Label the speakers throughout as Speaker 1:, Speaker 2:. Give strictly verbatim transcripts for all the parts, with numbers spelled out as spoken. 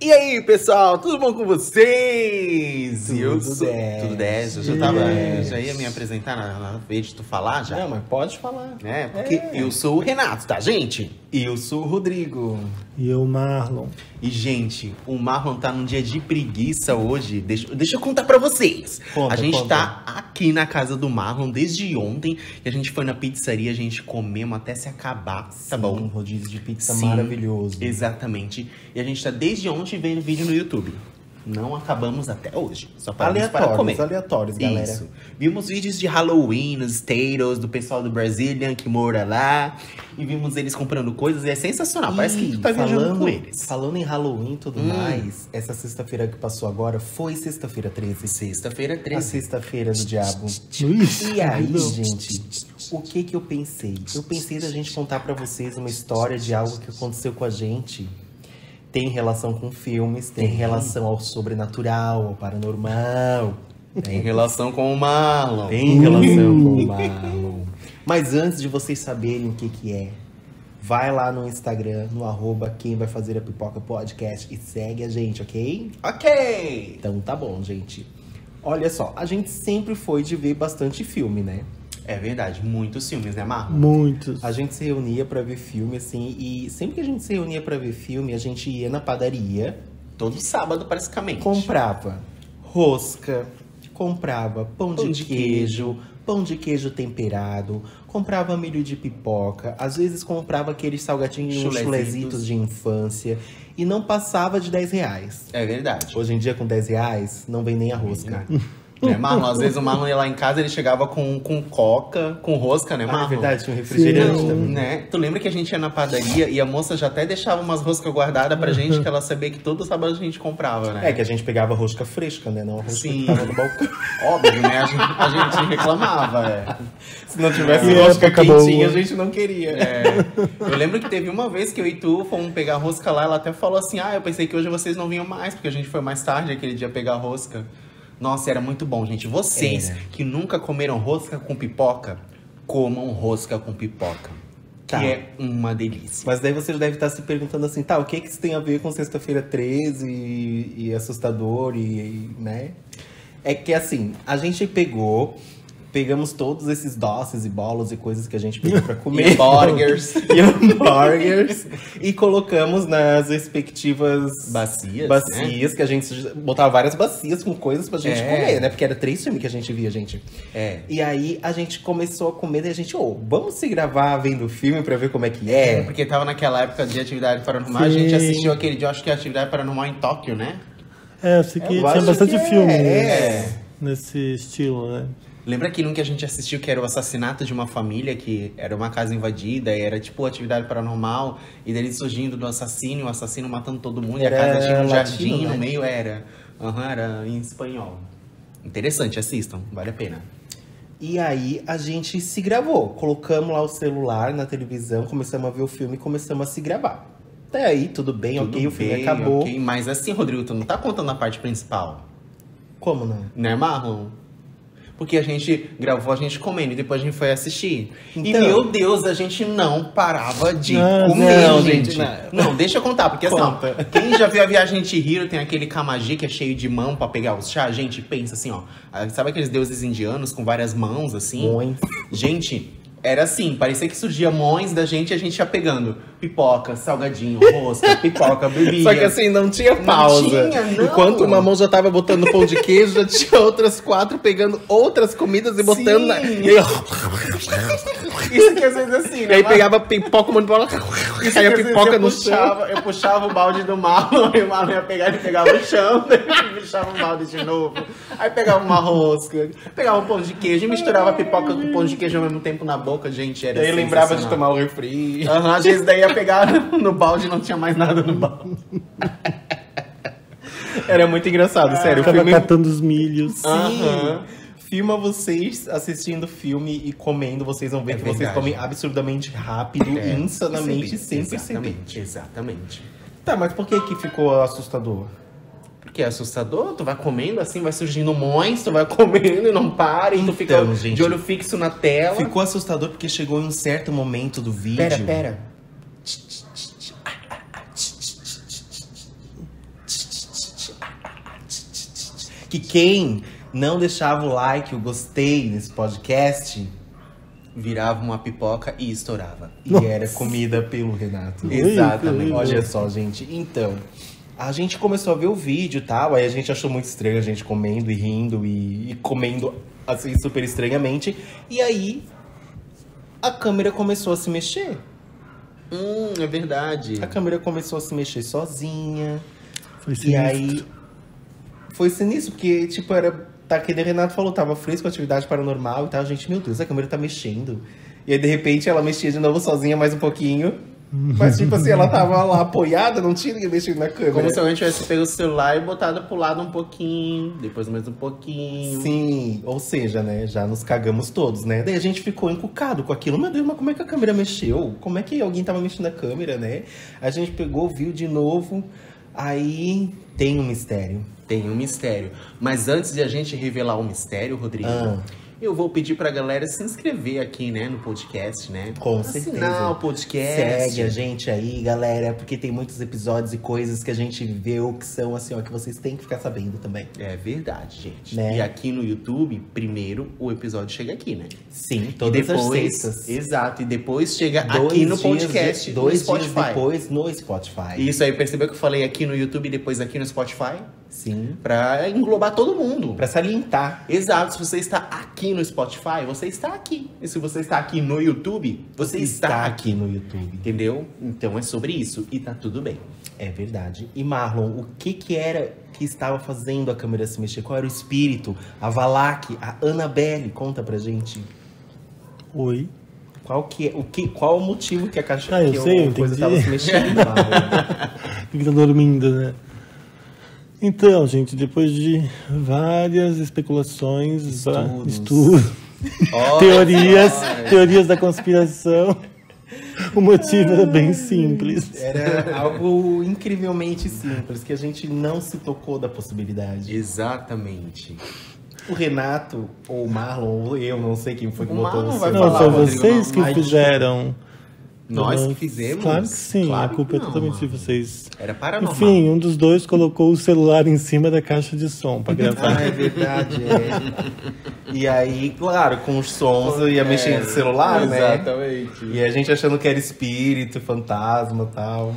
Speaker 1: E aí, pessoal, tudo bom com vocês?
Speaker 2: Tudo
Speaker 1: eu sou...
Speaker 2: dez.
Speaker 1: Tudo dez. Eu já, tava... já ia me apresentar na, na vez de tu falar já.
Speaker 2: Não, mas pode falar.
Speaker 1: É, porque
Speaker 2: É.
Speaker 1: eu sou o Renato, tá, gente?
Speaker 2: E eu sou o Rodrigo.
Speaker 3: E eu, Marlon.
Speaker 1: E, gente, o Marlon tá num dia de preguiça hoje. Deixa, deixa eu contar pra vocês.
Speaker 2: Conta,
Speaker 1: a gente
Speaker 2: conta.
Speaker 1: tá aqui na casa do Marlon desde ontem. E a gente foi na pizzaria, a gente comemos até se acabar, tá
Speaker 2: Um
Speaker 1: bom?
Speaker 2: rodízio de pizza
Speaker 1: Sim,
Speaker 2: maravilhoso.
Speaker 1: Exatamente. E a gente tá desde ontem vendo vídeo no YouTube. Não acabamos até hoje. Só paramos para
Speaker 2: Aleatórios,
Speaker 1: comer.
Speaker 2: aleatórios, galera.
Speaker 1: Isso. Vimos vídeos de Halloween nos Status, do pessoal do Brazilian que mora lá. E vimos eles comprando coisas e é sensacional. Parece que tu tá viajando
Speaker 2: falando,
Speaker 1: com eles.
Speaker 2: Falando em Halloween e tudo
Speaker 1: Hum.
Speaker 2: mais, essa sexta-feira que passou agora foi sexta-feira treze.
Speaker 1: Sexta-feira
Speaker 2: A
Speaker 1: treze.
Speaker 2: sexta-feira do diabo.
Speaker 3: Ixi,
Speaker 2: E aí,
Speaker 3: não.
Speaker 2: gente, o que que eu pensei? Eu pensei da gente contar pra vocês uma história de algo que aconteceu com a gente. Tem relação com filmes, tem
Speaker 1: Tem.
Speaker 2: relação ao sobrenatural, ao paranormal.
Speaker 1: Em relação com o Marlon.
Speaker 2: Tem relação com o Marlon. Mas antes de vocês saberem o que que é, vai lá no Instagram, no arroba quem vai fazer a pipoca podcast e segue a gente, ok?
Speaker 1: Ok!
Speaker 2: Então tá bom, gente. Olha só, a gente sempre foi de ver bastante filme, né?
Speaker 1: É verdade, muitos filmes, né, Marlon?
Speaker 3: Muitos.
Speaker 2: A gente se reunia pra ver filme, assim, e sempre que a gente se reunia pra ver filme, a gente ia na padaria,
Speaker 1: Todo sábado, praticamente.
Speaker 2: comprava rosca, comprava pão,
Speaker 1: Pão
Speaker 2: de,
Speaker 1: de
Speaker 2: queijo, pão de queijo temperado, comprava milho de pipoca, às vezes comprava aqueles salgadinhos,
Speaker 1: Chulezitos.
Speaker 2: chulezitos de infância, e não passava de dez reais.
Speaker 1: É verdade.
Speaker 2: Hoje em dia, com dez reais, não vem nem a rosca.
Speaker 1: Né, Marlon? Às vezes o Marlon ia lá em casa, ele chegava com, com coca, com rosca, né,
Speaker 2: Ah,
Speaker 1: Marlon?
Speaker 2: é verdade, tinha um refrigerante
Speaker 3: Sim.
Speaker 2: também.
Speaker 1: Né? Tu lembra que a gente ia na padaria e a moça já até deixava umas roscas guardadas pra gente, que ela sabia que todo sábado a gente comprava, né?
Speaker 2: É que a gente pegava rosca fresca, né? Não a rosca
Speaker 1: Sim.
Speaker 2: que tava no balcão.
Speaker 1: Óbvio, né? A gente, a gente reclamava, é.
Speaker 2: Se não tivesse
Speaker 3: Que
Speaker 2: rosca
Speaker 3: época
Speaker 2: quentinha, a
Speaker 3: boa.
Speaker 2: gente não queria.
Speaker 1: É. Eu lembro que teve uma vez que eu e tu fomos pegar rosca lá, ela até falou assim, ah, eu pensei que hoje vocês não vinham mais, porque a gente foi mais tarde aquele dia pegar rosca. Nossa, era muito bom, gente. Vocês
Speaker 2: Era.
Speaker 1: que nunca comeram rosca com pipoca, comam rosca com pipoca.
Speaker 2: Tá.
Speaker 1: Que é uma delícia.
Speaker 2: Mas daí você deve estar se perguntando assim, tá, o que que isso tem a ver com sexta-feira treze e, e assustador e, e, né? É que assim, a gente pegou, pegamos todos esses doces e bolos e coisas que a gente pegou pra comer.
Speaker 1: E burgers.
Speaker 2: e hambúrgueres. E colocamos nas respectivas
Speaker 1: Bacias,
Speaker 2: bacias que a gente botava várias bacias com coisas pra gente
Speaker 1: É.
Speaker 2: comer, né? Porque era três filmes que a gente via, gente.
Speaker 1: É.
Speaker 2: E aí a gente começou a comer e a gente, ô, vamos se gravar vendo o filme pra ver como é que
Speaker 1: É,
Speaker 2: é.
Speaker 1: porque tava naquela época de Atividade Paranormal, a
Speaker 3: Sim.
Speaker 1: gente assistiu aquele dia, acho que é Atividade Paranormal em Tóquio, né?
Speaker 3: É, eu sei que
Speaker 2: Eu
Speaker 3: tinha
Speaker 2: acho
Speaker 3: bastante
Speaker 2: que
Speaker 3: filme
Speaker 2: é.
Speaker 3: nesse, nesse estilo, né?
Speaker 1: Lembra aquele um que a gente assistiu que era o assassinato de uma família, que era uma casa invadida e era tipo Atividade Paranormal, e dele surgindo do assassino, o assassino matando todo mundo,
Speaker 2: Era
Speaker 1: e a casa tinha um
Speaker 2: latino,
Speaker 1: jardim
Speaker 2: né?
Speaker 1: no meio, era. Aham, era em espanhol. Interessante, assistam, vale a pena.
Speaker 2: E aí a gente se gravou. Colocamos lá o celular na televisão, começamos a ver o filme e começamos a se gravar. Até aí, tudo bem,
Speaker 1: Tudo
Speaker 2: ok, o filme
Speaker 1: bem,
Speaker 2: acabou.
Speaker 1: ok, mas assim, Rodrigo, tu não tá contando a parte principal,
Speaker 2: Como não?
Speaker 1: né, Marlon? Porque a gente gravou a gente comendo e depois a gente foi assistir. E
Speaker 2: Então-
Speaker 1: meu Deus, a gente não parava de
Speaker 3: Não,
Speaker 1: comer,
Speaker 2: não,
Speaker 1: gente.
Speaker 2: gente,
Speaker 1: Não.
Speaker 2: não.
Speaker 1: deixa eu contar, porque assim, ó,
Speaker 2: Conta.
Speaker 1: quem já viu a Viagem de Chihiro, tem aquele Kamaji que é cheio de mão pra pegar os chás. Gente, pensa assim, ó. ah, Sabe aqueles deuses indianos com várias mãos, assim?
Speaker 2: Mões.
Speaker 1: Gente, era assim, parecia que surgia mões da gente e a gente ia pegando pipoca, salgadinho, rosca, pipoca, bebida.
Speaker 2: Só que assim, não tinha
Speaker 1: Não
Speaker 2: pausa.
Speaker 1: tinha, não.
Speaker 2: Enquanto uma mão já tava botando pão de queijo, já tinha outras quatro pegando outras comidas e botando na...
Speaker 1: Sim.
Speaker 2: E aí,
Speaker 1: Isso que às vezes assim,
Speaker 2: e
Speaker 1: né?
Speaker 2: aí
Speaker 1: Mas-
Speaker 2: pegava pipoca, um monte de bola,
Speaker 1: Isso
Speaker 2: caía
Speaker 1: que às vezes
Speaker 2: pipoca
Speaker 1: eu
Speaker 2: no chão.
Speaker 1: puxava, Eu puxava o balde do Marlon, e o Marlon ia pegar e pegava o chão, daí eu puxava o balde de novo. Aí pegava uma rosca, pegava um pão de queijo e misturava a pipoca com o pão de queijo ao mesmo tempo na boca, gente, era
Speaker 2: E aí lembrava de
Speaker 1: sensacional.
Speaker 2: tomar o refri.
Speaker 1: Aham, às vezes daí ia pegar no balde e não tinha mais nada no balde.
Speaker 2: Era muito engraçado, sério. O
Speaker 3: Ficava
Speaker 2: filme...
Speaker 3: catando os milhos.
Speaker 1: Aham.
Speaker 2: Filma vocês assistindo filme e comendo, vocês vão ver
Speaker 1: É
Speaker 2: que vocês
Speaker 1: verdade.
Speaker 2: comem absurdamente rápido
Speaker 1: É,
Speaker 2: e insanamente,
Speaker 1: sempre,
Speaker 2: sempre, sempre.
Speaker 1: Exatamente, exatamente.
Speaker 2: Tá, mas por que que ficou assustador?
Speaker 1: Porque é assustador, tu vai comendo assim, vai surgindo mões, tu vai comendo e não para, e tu fica
Speaker 2: Então, gente,
Speaker 1: de olho fixo na tela.
Speaker 2: Ficou assustador porque chegou em um certo momento do vídeo.
Speaker 1: Pera, pera.
Speaker 2: que quem não deixava o like, o gostei nesse podcast, virava uma pipoca e estourava. E
Speaker 3: Nossa.
Speaker 2: era comida pelo Renato.
Speaker 3: Ui,
Speaker 2: Exatamente.
Speaker 3: que
Speaker 2: Olha
Speaker 3: lindo.
Speaker 2: só, gente. Então, a gente começou a ver o vídeo e tal, aí a gente achou muito estranho a gente comendo e rindo e, e comendo assim super estranhamente. E aí a câmera começou a se mexer.
Speaker 1: Hum, é verdade.
Speaker 2: A câmera começou a se mexer sozinha.
Speaker 3: Foi
Speaker 2: E
Speaker 3: sinistro.
Speaker 2: aí foi sinistro, porque tipo, era. Tá, que o Renato falou, tava fresco, atividade paranormal e tal. Gente, meu Deus, a câmera tá mexendo. E aí, de repente, ela mexia de novo sozinha mais um pouquinho. Mas, tipo assim, ela tava lá apoiada, não tinha ninguém mexendo na câmera.
Speaker 1: Como se alguém tivesse pego o celular e botado pro lado um pouquinho, depois mais um pouquinho.
Speaker 2: Sim, ou seja, né, já nos cagamos todos, né? Daí a gente ficou encucado com aquilo. Meu Deus, mas como é que a câmera mexeu? Como é que alguém tava mexendo na câmera, né? A gente pegou, viu de novo. Aí tem um mistério.
Speaker 1: Tem um mistério. Mas antes de a gente revelar o mistério, Rodrigo,
Speaker 2: Ah.
Speaker 1: eu vou pedir pra galera se inscrever aqui, né, no podcast, né?
Speaker 2: Com
Speaker 1: Assinar
Speaker 2: certeza.
Speaker 1: o podcast.
Speaker 2: Segue a gente aí, galera, porque tem muitos episódios e coisas que a gente viveu que são assim, ó, que vocês têm que ficar sabendo também.
Speaker 1: É verdade, gente.
Speaker 2: Né?
Speaker 1: E aqui no YouTube, primeiro o episódio chega aqui, né?
Speaker 2: Sim, todas
Speaker 1: e depois,
Speaker 2: as sextas.
Speaker 1: Exato, e depois chega
Speaker 2: Dois
Speaker 1: aqui no
Speaker 2: dias
Speaker 1: podcast,
Speaker 2: de-
Speaker 1: no
Speaker 2: dois
Speaker 1: Spotify.
Speaker 2: dias depois no Spotify.
Speaker 1: Isso aí, percebeu que eu falei aqui no YouTube e depois aqui no Spotify?
Speaker 2: Sim.
Speaker 1: Pra englobar todo mundo.
Speaker 2: Pra salientar.
Speaker 1: Exato, se você está aqui no Spotify, você está aqui. E se você está aqui no YouTube, você está, aqui.
Speaker 2: no YouTube.
Speaker 1: Entendeu? Então é sobre isso e tá tudo bem.
Speaker 2: É verdade. E Marlon, o que que era que estava fazendo a câmera se mexer? Qual era o espírito? A Valak, a Annabelle, conta pra gente.
Speaker 3: Oi.
Speaker 2: Qual que é, o que, qual o motivo que a caixa
Speaker 3: Ah, eu
Speaker 2: que
Speaker 3: sei,
Speaker 2: a
Speaker 3: eu
Speaker 2: coisa
Speaker 3: entendi.
Speaker 2: estava se mexendo, Marlon?
Speaker 3: Ele tá dormindo, né? Então, gente, depois de várias especulações, va-
Speaker 2: Estudos.
Speaker 3: estudos,
Speaker 1: Olha
Speaker 3: teorias,
Speaker 1: só.
Speaker 3: teorias da conspiração, o motivo era bem simples.
Speaker 2: Era algo incrivelmente simples, que a gente não se tocou da possibilidade.
Speaker 1: Exatamente.
Speaker 2: O Renato, ou o Marlon, ou eu, não sei quem foi que
Speaker 1: O
Speaker 2: botou
Speaker 1: Marlon
Speaker 2: você.
Speaker 1: vai
Speaker 3: Não,
Speaker 1: falar,
Speaker 3: foi
Speaker 1: Rodrigo,
Speaker 3: vocês
Speaker 1: não,
Speaker 3: que
Speaker 1: mas-
Speaker 3: fizeram.
Speaker 1: Nós
Speaker 3: Não,
Speaker 1: que fizemos?
Speaker 3: Claro que sim,
Speaker 1: Claro
Speaker 3: a culpa
Speaker 1: que
Speaker 3: é
Speaker 1: não,
Speaker 3: totalmente de
Speaker 1: mano.
Speaker 3: vocês.
Speaker 1: Era paranormal.
Speaker 3: Enfim, um dos dois colocou o celular em cima da caixa de som pra
Speaker 2: Ah,
Speaker 3: gravar.
Speaker 2: é verdade, é. E aí, claro, com os sons eu ia
Speaker 1: É,
Speaker 2: mexendo no celular, né?
Speaker 1: Exatamente.
Speaker 2: E a gente achando que era espírito, fantasma e tal.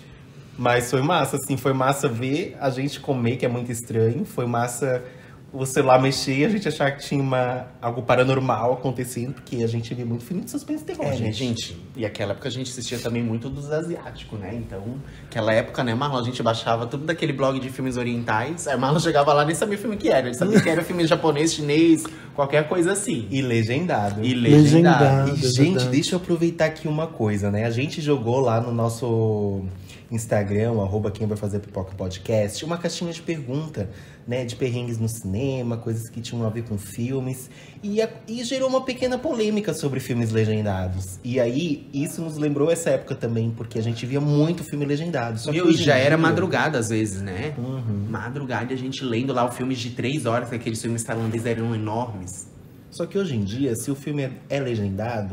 Speaker 2: Mas foi massa, assim, foi massa ver a gente comer, que é muito estranho. Foi massa o celular mexer e a gente achar que tinha uma, algo paranormal acontecendo, porque a gente vê muito filme de suspense e terror,
Speaker 1: É, né,
Speaker 2: gente.
Speaker 1: gente? E aquela época a gente assistia também muito dos asiáticos, né? Então, aquela época, né, Marlon, a gente baixava tudo daquele blog de filmes orientais. Aí Marlon chegava lá e nem sabia o filme que era. Ele sabia que era filme japonês, chinês, qualquer coisa assim.
Speaker 2: E legendado.
Speaker 1: E legendado.
Speaker 3: Legendado.
Speaker 2: E,
Speaker 3: é
Speaker 2: gente,
Speaker 3: verdade.
Speaker 2: deixa eu aproveitar aqui uma coisa, né? A gente jogou lá no nosso Instagram, arroba quem vai fazer pipoca podcast, uma caixinha de pergunta, né? De perrengues no cinema, coisas que tinham a ver com filmes. E, a- e gerou uma pequena polêmica sobre filmes legendados. E aí, isso nos lembrou essa época também, porque a gente via muito filme legendado. Só que
Speaker 1: Meu, e
Speaker 2: hoje em
Speaker 1: já era
Speaker 2: dia-
Speaker 1: madrugada às vezes, né?
Speaker 2: Uhum.
Speaker 1: Madrugada e a gente lendo lá os filmes de três horas, que aqueles filmes tailandeses eram enormes.
Speaker 2: Só que hoje em dia, se o filme é, é legendado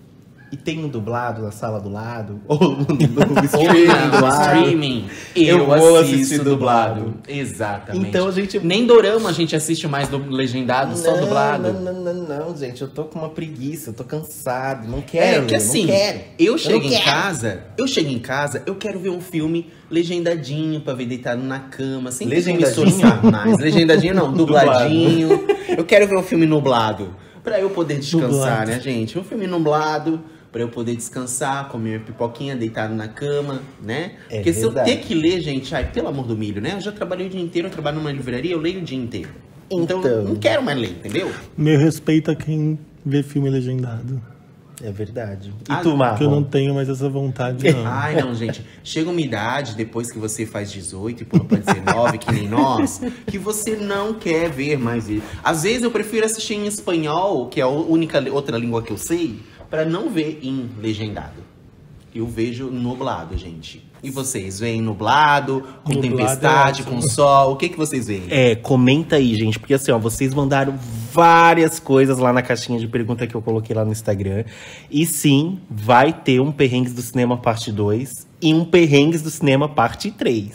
Speaker 2: e tem um dublado na sala do lado, ou no, no streaming do
Speaker 1: Ou na
Speaker 2: lado,
Speaker 1: streaming, eu,
Speaker 2: eu vou
Speaker 1: assisto
Speaker 2: assistir
Speaker 1: dublado.
Speaker 2: dublado.
Speaker 1: Exatamente.
Speaker 2: Então a gente.
Speaker 1: Nem dorama a gente assiste mais do legendado, só
Speaker 2: Não,
Speaker 1: dublado.
Speaker 2: Não, não, não, não, gente. Eu tô com uma preguiça, eu tô cansado. Não
Speaker 1: É,
Speaker 2: quero.
Speaker 1: que assim,
Speaker 2: não quero.
Speaker 1: eu chego
Speaker 2: não
Speaker 1: em
Speaker 2: quero.
Speaker 1: casa, eu chego em casa, eu quero ver um filme legendadinho pra ver deitado na cama, sem ter que me
Speaker 2: Legendadinho?
Speaker 1: esforçar mais. Legendadinho não, dubladinho. Eu quero ver um filme nublado, pra eu poder descansar,
Speaker 3: Dublado.
Speaker 1: né, gente? Um filme nublado, pra eu poder descansar, comer minha pipoquinha, deitado na cama, né?
Speaker 2: É
Speaker 1: Porque se eu
Speaker 2: verdade.
Speaker 1: ter que ler, gente, ai, pelo amor do milho, né? Eu já trabalhei o dia inteiro, eu trabalho numa livraria, eu leio o dia inteiro. Então,
Speaker 2: Então.
Speaker 1: não quero mais ler, entendeu?
Speaker 3: Meu respeito a quem vê filme legendado.
Speaker 2: É verdade. E
Speaker 1: Ah,
Speaker 2: tu,
Speaker 3: Porque eu não
Speaker 2: Marlon?
Speaker 3: tenho mais essa vontade, não.
Speaker 1: Ai, não, gente. Chega uma idade, depois que você faz dezoito e pula pra dezenove, que nem nós, que você não quer ver mais isso. Às vezes eu prefiro assistir em espanhol, que é a única li- outra língua que eu sei, pra não ver em legendado. Eu vejo nublado, gente. E vocês veem nublado, com
Speaker 3: Nublado
Speaker 1: tempestade,
Speaker 3: é
Speaker 1: com
Speaker 3: ótimo.
Speaker 1: sol? O que que vocês veem?
Speaker 2: É, comenta aí, gente, porque assim, ó, vocês mandaram várias coisas lá na caixinha de pergunta que eu coloquei lá no Instagram. E sim, vai ter um Perrengues do Cinema parte dois e um Perrengues do Cinema parte três.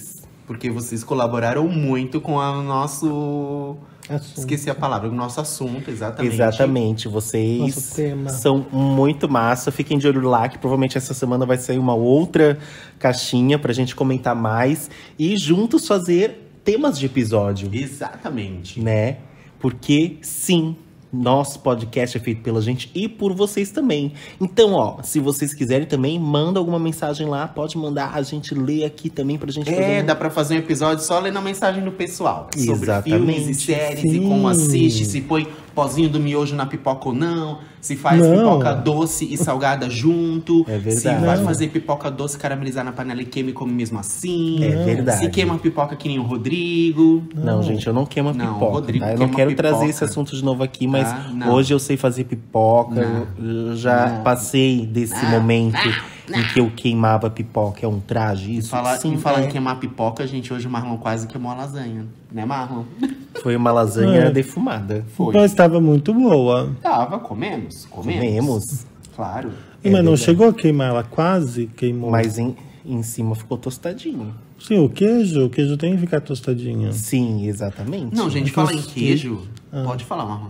Speaker 1: Porque vocês colaboraram muito com o nosso…
Speaker 3: Assunto.
Speaker 1: Esqueci a palavra, o nosso assunto, exatamente.
Speaker 2: Exatamente, vocês
Speaker 3: Nosso tema.
Speaker 2: são muito massa. Fiquem de olho lá, que provavelmente essa semana vai sair uma outra caixinha pra gente comentar mais. E juntos fazer temas de episódio,
Speaker 1: Exatamente.
Speaker 2: né? Porque, sim, nosso podcast é feito pela gente e por vocês também. Então, ó, se vocês quiserem também, manda alguma mensagem lá. Pode mandar, a gente lê aqui também pra gente
Speaker 1: É,
Speaker 2: fazer um…
Speaker 1: dá pra fazer um episódio só lendo a mensagem do pessoal. Sobre
Speaker 2: Exatamente.
Speaker 1: filmes e séries,
Speaker 3: Sim.
Speaker 1: e como assiste, se põe pozinho do miojo na pipoca ou não. Se faz
Speaker 3: Não.
Speaker 1: pipoca doce e salgada junto.
Speaker 2: É verdade.
Speaker 1: Se vai
Speaker 3: Não.
Speaker 1: fazer pipoca doce, caramelizar na panela e queima e come mesmo assim.
Speaker 2: É verdade.
Speaker 1: Se queima a pipoca que nem o Rodrigo.
Speaker 2: Não, gente, eu não queimo a
Speaker 1: Não,
Speaker 2: pipoca,
Speaker 1: Rodrigo
Speaker 2: tá? Eu não
Speaker 1: queima
Speaker 2: quero
Speaker 1: pipoca.
Speaker 2: trazer esse assunto de novo aqui, mas
Speaker 1: Tá? Não.
Speaker 2: hoje eu sei fazer pipoca.
Speaker 1: Não.
Speaker 2: Eu já
Speaker 1: Não.
Speaker 2: passei desse momento em que eu queimava pipoca. É um traje isso?
Speaker 1: Fala,
Speaker 2: Sim,
Speaker 1: em falar
Speaker 2: é.
Speaker 1: em queimar pipoca, gente, hoje o Marlon quase queimou a lasanha. Né, Marlon?
Speaker 2: Foi uma lasanha
Speaker 3: É.
Speaker 2: defumada.
Speaker 1: Foi.
Speaker 3: Mas estava muito boa.
Speaker 1: Tava, comemos, comemos.
Speaker 2: Comemos.
Speaker 1: Claro.
Speaker 2: É
Speaker 3: Mas não
Speaker 2: verdade.
Speaker 3: chegou a queimar, ela quase queimou.
Speaker 2: Mas em, em cima ficou tostadinho.
Speaker 3: Sim, o queijo, o queijo tem que ficar tostadinho.
Speaker 2: Sim, exatamente.
Speaker 1: Não, gente,
Speaker 3: Eu
Speaker 1: fala em
Speaker 3: gostei.
Speaker 1: queijo.
Speaker 3: Ah.
Speaker 1: Pode falar, Marlon.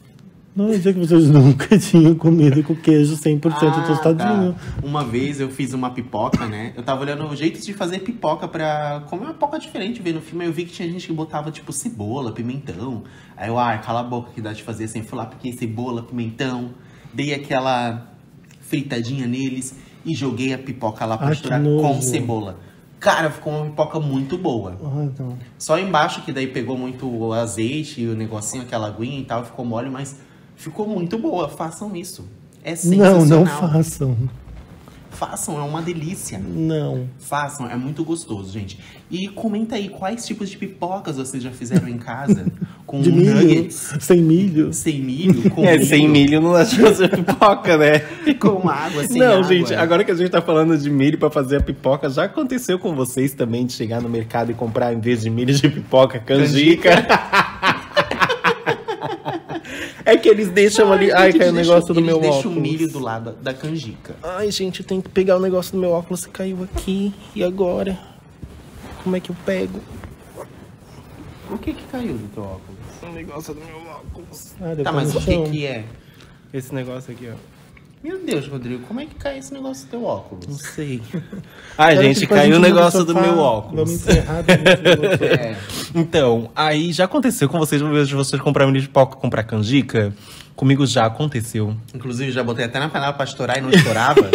Speaker 3: Não ia dizer que vocês nunca tinham comido com queijo cem por cento
Speaker 1: Ah,
Speaker 3: tostadinho.
Speaker 1: tá. Uma vez eu fiz uma pipoca, né? Eu tava olhando jeitos de fazer pipoca pra comer uma pipoca diferente, ver no filme. Aí eu vi que tinha gente que botava, tipo, cebola, pimentão. Aí eu, ah, cala a boca que dá de fazer assim. Fui lá, piquei cebola, pimentão. Dei aquela fritadinha neles e joguei a pipoca lá pra
Speaker 3: Ai,
Speaker 1: misturar
Speaker 3: que
Speaker 1: com
Speaker 3: nojo.
Speaker 1: cebola. Cara, ficou uma pipoca muito boa.
Speaker 3: Ai, não.
Speaker 1: Só embaixo, que daí pegou muito o azeite e o negocinho, aquela aguinha e tal, ficou mole, mas ficou muito boa. Façam isso. É
Speaker 3: Não,
Speaker 1: sensacional.
Speaker 3: não façam.
Speaker 1: Façam, é uma delícia.
Speaker 3: Não.
Speaker 1: Façam, é muito gostoso, gente. E comenta aí quais tipos de pipocas vocês já fizeram em casa. Com
Speaker 3: De milho,
Speaker 1: nuggets,
Speaker 3: sem milho.
Speaker 1: sem milho, com
Speaker 2: É, sem milho não dá de fazer pipoca, né?
Speaker 1: com água, sem
Speaker 2: não,
Speaker 1: água.
Speaker 2: gente, agora que a gente tá falando de milho pra fazer a pipoca, já aconteceu com vocês também de chegar no mercado e comprar, em vez de milho de pipoca, canjica? É que eles deixam ali. Ai,
Speaker 1: gente,
Speaker 2: caiu o
Speaker 1: eles
Speaker 2: negócio
Speaker 1: deixam-
Speaker 2: do meu
Speaker 1: Eles
Speaker 2: óculos.
Speaker 1: deixam o milho do lado da canjica.
Speaker 2: Ai, gente, eu tenho que pegar o negócio do meu óculos que caiu aqui. E agora? Como é que eu pego?
Speaker 1: O que que caiu do teu óculos?
Speaker 2: O negócio do meu óculos.
Speaker 3: Ah, deve
Speaker 1: Tá,
Speaker 3: tá
Speaker 1: mas
Speaker 3: no
Speaker 1: o que
Speaker 3: chão.
Speaker 1: que é?
Speaker 2: Esse negócio aqui, ó.
Speaker 1: Meu Deus, Rodrigo, como é que cai esse negócio do teu
Speaker 2: Não
Speaker 1: óculos?
Speaker 2: sei. Ai,
Speaker 3: Espera
Speaker 2: gente,
Speaker 3: que depois a
Speaker 2: caiu o
Speaker 3: gente muda
Speaker 2: negócio do
Speaker 3: sofá,
Speaker 2: meu
Speaker 3: Vamos
Speaker 2: óculos.
Speaker 3: encerrar. depois eu-
Speaker 1: É.
Speaker 2: Então, aí já aconteceu com vocês, uma vez de vocês comprar milho de pipoca, comprar canjica? Comigo já aconteceu.
Speaker 1: Inclusive, já botei até na panela pra estourar e não estourava.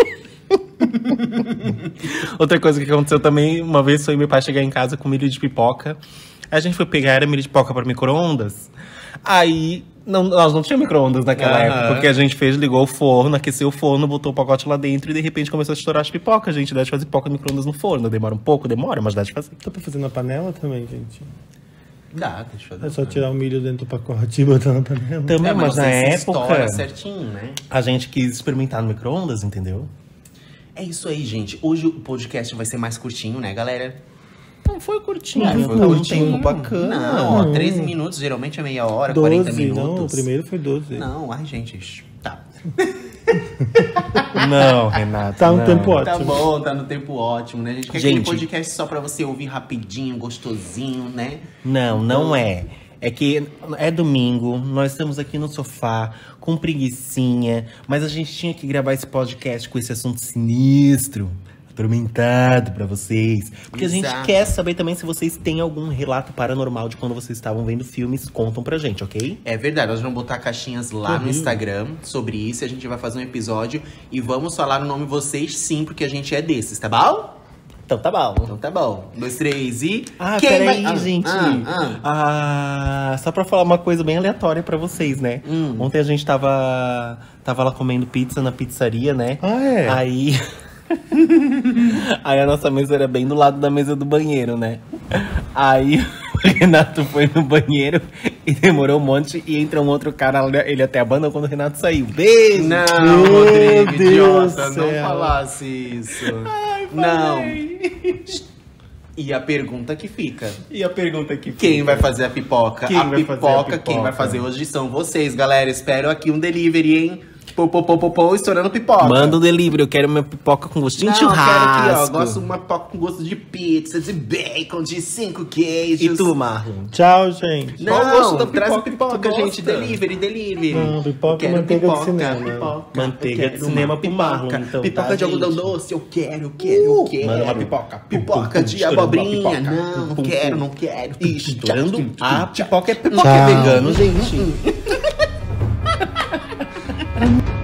Speaker 2: Outra coisa que aconteceu também, uma vez foi meu pai chegar em casa com milho de pipoca. Aí a gente foi pegar, era milho de pipoca para micro-ondas. Aí, não, nós não tínhamos micro-ondas naquela
Speaker 1: Aham.
Speaker 2: época. O que a gente fez, ligou o forno, aqueceu o forno, botou o pacote lá dentro e de repente começou a estourar as pipocas. Gente, dá de fazer pipoca no micro-ondas no forno. Demora um pouco, demora, mas dá de fazer.
Speaker 3: Dá pra fazer na panela também, gente.
Speaker 1: Dá, deixa eu fazer.
Speaker 3: É só tirar o milho dentro do pacote e botar na panela.
Speaker 2: Também,
Speaker 1: É,
Speaker 2: mas na
Speaker 1: você
Speaker 2: época,
Speaker 1: estoura certinho, né?
Speaker 2: a gente quis experimentar no micro-ondas, entendeu?
Speaker 1: É isso aí, gente. Hoje o podcast vai ser mais curtinho, né, galera?
Speaker 2: Não foi curtinho,
Speaker 1: É,
Speaker 2: foi
Speaker 1: foi
Speaker 2: um
Speaker 1: curtinho.
Speaker 2: tempo bacana.
Speaker 1: Não, ó, treze minutos, geralmente é meia hora, quarenta
Speaker 3: doze,
Speaker 1: minutos.
Speaker 3: não, o primeiro foi doze.
Speaker 1: Não, ai, gente, tá.
Speaker 2: Não, Renato.
Speaker 3: Tá um
Speaker 2: não.
Speaker 3: tempo ótimo.
Speaker 1: Tá bom, tá no tempo ótimo, né? A gente quer
Speaker 2: Gente.
Speaker 1: aquele podcast só pra você ouvir rapidinho, gostosinho, né?
Speaker 2: Não, não é. É que é domingo, nós estamos aqui no sofá, com preguicinha, mas a gente tinha que gravar esse podcast com esse assunto sinistro, atormentado pra vocês. Porque a gente
Speaker 1: Exato.
Speaker 2: quer saber também se vocês têm algum relato paranormal de quando vocês estavam vendo filmes, contam pra gente, ok?
Speaker 1: É verdade, nós vamos botar caixinhas lá no
Speaker 3: horrível.
Speaker 1: Instagram sobre isso. A gente vai fazer um episódio e vamos falar o nome de vocês sim, porque a gente é desses, tá bom?
Speaker 2: Então tá bom.
Speaker 1: Então tá bom. Um, dois, três e.
Speaker 2: Ah,
Speaker 1: Quem
Speaker 2: peraí,
Speaker 1: vai- Ah,
Speaker 2: gente.
Speaker 1: ah, ah.
Speaker 2: Ah, só pra falar uma coisa bem aleatória pra vocês, né?
Speaker 1: Hum.
Speaker 2: Ontem a gente tava, tava lá comendo pizza na pizzaria, né?
Speaker 3: Ah, é?
Speaker 2: Aí. Aí a nossa mesa era bem do lado da mesa do banheiro, né? Aí o Renato foi no banheiro e demorou um monte e entra um outro cara, ele até abandonou quando o Renato saiu. Beijo!
Speaker 1: Não,
Speaker 3: Meu
Speaker 1: Rodrigo,
Speaker 3: Deus
Speaker 1: idiota,
Speaker 3: do
Speaker 1: não
Speaker 3: céu.
Speaker 1: falasse isso. Não. E a pergunta que fica:
Speaker 2: E a pergunta aqui?
Speaker 1: quem vai fazer a pipoca?
Speaker 2: Quem
Speaker 1: a
Speaker 2: vai fazer a
Speaker 1: pipoca, quem
Speaker 2: pipoca?
Speaker 1: vai fazer hoje são vocês, galera. Espero aqui um delivery, hein? Pô, pô, pô, pô, pô, estourando pipoca.
Speaker 2: Manda o delivery, eu quero minha pipoca com gostinho
Speaker 1: Não,
Speaker 2: de
Speaker 1: eu quero aqui, ó.
Speaker 2: churrasco.
Speaker 1: Gosto de uma pipoca com gosto de pizza, de bacon, de cinco queijos.
Speaker 2: E tu, Marlon?
Speaker 3: Tchau, gente.
Speaker 1: Não,
Speaker 2: Qual o gosto da
Speaker 1: traz
Speaker 2: pipoca que
Speaker 1: pipoca,
Speaker 2: tu
Speaker 1: gente.
Speaker 2: gosta?
Speaker 1: Delivery, delivery.
Speaker 3: Não, pipoca
Speaker 1: Eu quero
Speaker 3: e manteiga de
Speaker 1: pipoca,
Speaker 3: cinema.
Speaker 1: Pipoca,
Speaker 2: Manteiga
Speaker 1: eu
Speaker 2: de
Speaker 1: quero
Speaker 2: cinema
Speaker 1: uma
Speaker 2: pro
Speaker 1: pipoca.
Speaker 2: Marlon, então,
Speaker 1: Pipoca
Speaker 2: tá,
Speaker 1: de algodão
Speaker 2: gente?
Speaker 1: doce, eu quero, eu quero, eu quero.
Speaker 2: Manda uma pipoca.
Speaker 1: Pipoca
Speaker 2: Pum, pum,
Speaker 1: de
Speaker 2: estourando uma
Speaker 1: abobrinha.
Speaker 2: pipoca.
Speaker 1: Não,
Speaker 2: Pum, pum,
Speaker 1: quero,
Speaker 2: pum.
Speaker 1: não quero.
Speaker 2: Estourando a pipoca é pipoca
Speaker 3: Tchau.
Speaker 2: é vegano, gente.